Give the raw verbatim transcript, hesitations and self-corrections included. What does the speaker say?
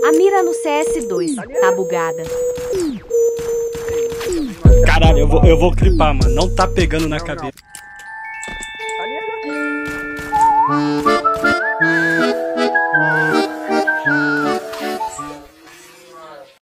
A mira no C S dois tá bugada. Caralho, eu vou, eu vou clipar, mano. Não tá pegando na cabeça. Ali, ali.